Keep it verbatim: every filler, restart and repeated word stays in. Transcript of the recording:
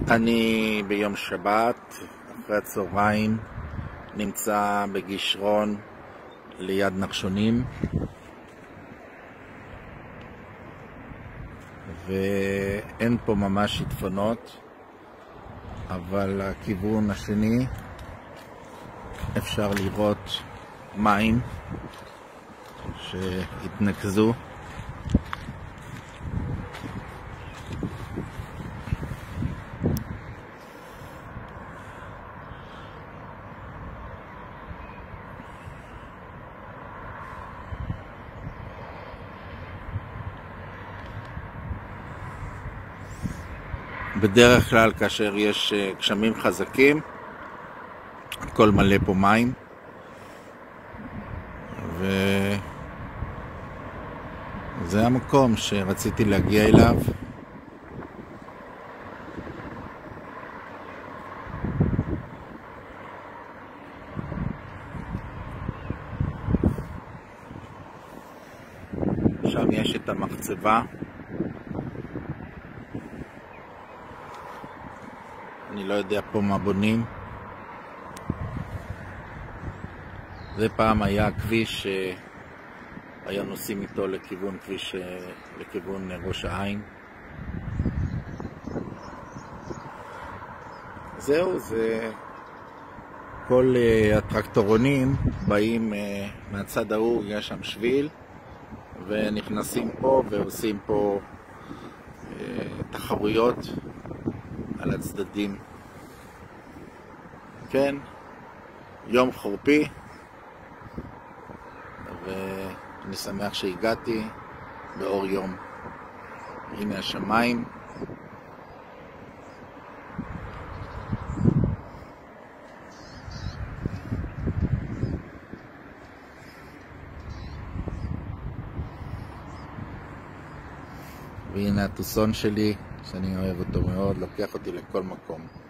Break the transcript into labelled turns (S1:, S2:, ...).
S1: אני ביום שבת, אחרי הצהריים, נמצא בגישרון ליד נחשונים, ואין פה ממש שיטפונות, אבל הכיוון השני אפשר לראות מים שהתנקזו. בדרך כלל כאשר יש גשמים חזקים, הכל מלא פה מים, וזה המקום שרציתי להגיע אליו. שם יש את המחצבה. אני לא יודע פה מה בונים. זה פעם היה כביש שהיה נוסעים איתו לכיוון כביש, לכיוון ראש העין. זהו, זה כל הטרקטורונים באים מהצד ההוא, יש שם שביל, ונכנסים פה ועושים פה תחרויות על הצדדים. כן, יום חורפי, ואני שמח שהגעתי באור יום. הנה השמיים, והנה הטוסון שלי שאני אוהב אותו מאוד, לוקח אותי לכל מקום.